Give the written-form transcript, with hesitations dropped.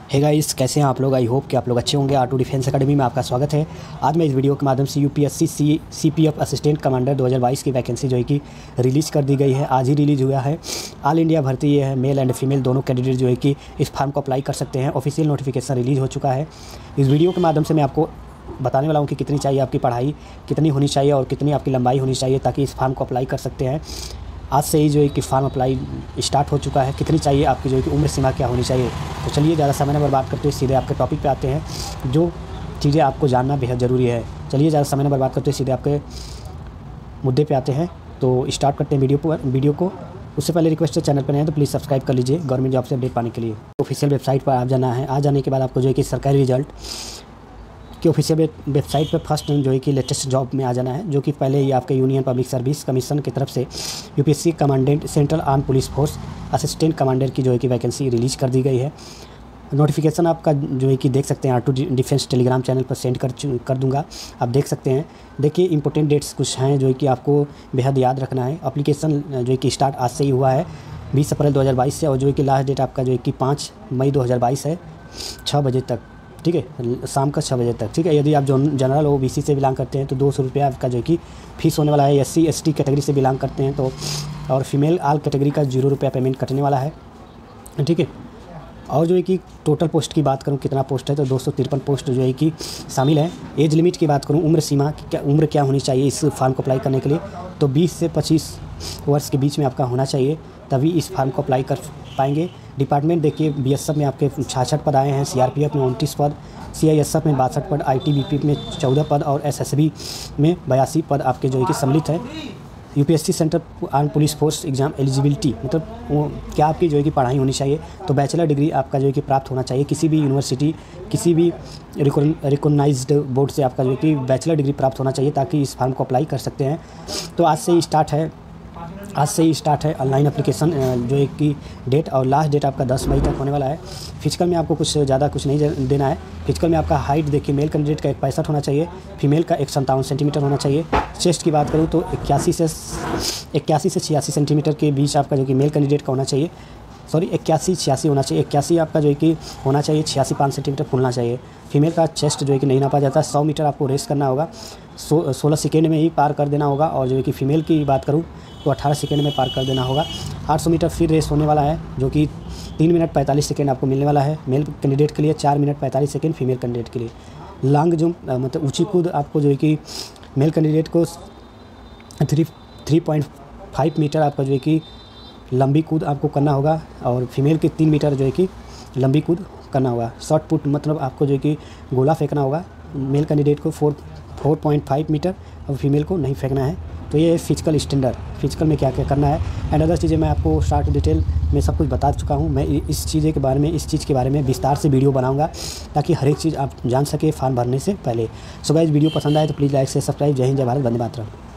Hey guys, कैसे हैं आप लोग। आई होप कि आप लोग अच्छे होंगे। R2 डिफेंस एकेडमी में आपका स्वागत है। आज मैं इस वीडियो के माध्यम से यूपीएससी सीपीएफ असिस्टेंट कमांडर 2022 की वैकेंसी जो है कि रिलीज़ कर दी गई है। आज ही रिलीज़ हुआ है। ऑल इंडिया भर्ती ये है, मेल एंड फीमेल दोनों कैंडिडेट जो है कि इस फॉर्म को अप्लाई कर सकते हैं। ऑफिशियल नोटिफिकेशन रिलीज़ हो चुका है। इस वीडियो के माध्यम से मैं आपको बताने वाला हूँ कि कितनी चाहिए आपकी पढ़ाई, कितनी होनी चाहिए और कितनी आपकी लंबाई होनी चाहिए, ताकि इस फॉर्म को अप्लाई कर सकते हैं। आज से ही जो है कि फॉर्म अप्लाई स्टार्ट हो चुका है। कितनी चाहिए आपकी जो है कि उम्र सीमा क्या होनी चाहिए। तो चलिए ज़्यादा समय न बर्बाद करते हुए सीधे आपके टॉपिक पे आते हैं, जो चीज़ें आपको जानना बेहद ज़रूरी है। चलिए ज़्यादा समय न बर्बाद करते हुए सीधे आपके मुद्दे पे आते हैं। तो स्टार्ट करते हैं वीडियो को। उससे पहले रिक्वेस्ट है, चैनल पर नए हैं तो प्लीज़ सब्सक्राइब कर लीजिए गवर्नमेंट जॉब से अपडेट पाने के लिए। ऑफिशियल वेबसाइट पर आप जाना है। आ जाने के बाद आपको जो है कि सरकारी रिजल्ट कि ऑफिशियल वेबसाइट पर फर्स्ट जो है कि लेटेस्ट जॉब में आ जाना है, जो कि पहले ही आपके यूनियन पब्लिक सर्विस कमीशन की तरफ से UPSC commandant central arm police force assistant commander की जो है कि वैकेंसी रिलीज़ कर दी गई है। नोटिफिकेशन आपका जो है कि देख सकते हैं, R2 डिफेंस टेलीग्राम चैनल पर सेंड कर दूंगा, आप देख सकते हैं। देखिए इंपॉर्टेंट डेट्स कुछ हैं जो है कि आपको बेहद याद रखना है। एप्लीकेशन जो है कि स्टार्ट आज से ही हुआ है 20 अप्रैल 2022 से, और जो है कि लास्ट डेट आपका जो है कि 5 मई 2022 है 6 बजे तक। ठीक है, शाम का 6 बजे तक। ठीक है, यदि आप जनरल ओ BC से बिलोंग करते हैं तो 200 रुपया आपका जो है कि फ़ीस होने वाला है। SC ST कैटेगरी से बिलोंग करते हैं तो, और फीमेल ऑल कैटेगरी का 0 रुपया पेमेंट कटने वाला है। ठीक है, और जो है कि टोटल पोस्ट की बात करूं कितना पोस्ट है तो 253 पोस्ट जो है कि शामिल है। एज लिमिट की बात करूं, उम्र सीमा उम्र क्या होनी चाहिए इस फॉर्म को अप्लाई करने के लिए, तो 20 से 25 वर्ष के बीच में आपका होना चाहिए, तभी इस फॉर्म को अप्लाई कर पाएंगे। डिपार्टमेंट देखिए, BSF में आपके 66 पद आए हैं, CRPF में 29 पद, CISF में 62 पद, ITBP में 14 पद और SSB में 82 पद आपके जो है कि सम्मिलित है। UPSC central arm police force exam eligibility मतलब वो क्या आपकी जो है कि पढ़ाई होनी चाहिए, तो बैचलर डिग्री आपका जो है कि प्राप्त होना चाहिए। किसी भी यूनिवर्सिटी, किसी भी रिकॉग्नाइज्ड बोर्ड से आपका जो है कि बैचलर डिग्री प्राप्त होना चाहिए, ताकि इस फॉर्म को अप्लाई कर सकते हैं। तो आज से ही स्टार्ट है ऑनलाइन एप्लीकेशन जो है कि डेट, और लास्ट डेट आपका 10 मई तक होने वाला है। फिजिकल में आपको कुछ ज़्यादा कुछ नहीं देना है। फिजिकल में आपका हाइट देखिए, मेल कैंडिडेट का 165 होना चाहिए, फीमेल का 157 सेंटीमीटर होना चाहिए। चेस्ट की बात करूँ तो 81 से 86 सेंटीमीटर के बीच आपका जो कि मेल कैंडिडेट का होना चाहिए। सॉरी, 81-86 होना चाहिए। 81 आपका जो है कि होना चाहिए, 86 सेंटीमीटर फूलना चाहिए। फीमेल का चेस्ट जो है कि नहीं नापा जाता। 100 मीटर आपको रेस करना होगा, 16 सेकेंड में ही पार कर देना होगा। और जो है कि फ़ीमेल की बात करूँ तो 18 सेकेंड में पार कर देना होगा। 800 मीटर फिर रेस होने वाला है, जो कि 3 मिनट 45 सेकेंड आपको मिलने वाला है मेल कैंडिडेट के लिए, 4 मिनट 45 सेकेंड फीमेल कैंडिडेट के लिए। लॉन्ग जंप मतलब ऊंची कूद आपको जो है कि मेल कैंडिडेट को 3.5 मीटर आपका जो है कि लंबी कूद आपको करना होगा, और फीमेल के 3 मीटर जो है कि लंबी कूद करना होगा। शॉर्ट पुट मतलब आपको जो है कि गोला फेंकना होगा। मेल कैंडिडेट को 4.5 मीटर और फीमेल को नहीं फेंकना है। तो ये फिजिकल स्टैंडर्ड, फिजिकल में क्या क्या करना है एंड अदर चीज़ें मैं आपको शॉर्ट डिटेल में सब कुछ बता चुका हूँ। मैं इस चीज़ के बारे में विस्तार से वीडियो बनाऊंगा, ताकि हर एक चीज़ आप जान सके फॉर्म भरने से पहले। सो गाइस, वीडियो पसंद आए तो प्लीज़ लाइक से सब्सक्राइब। जय हिंद, जय भारत, वंदे मातरम।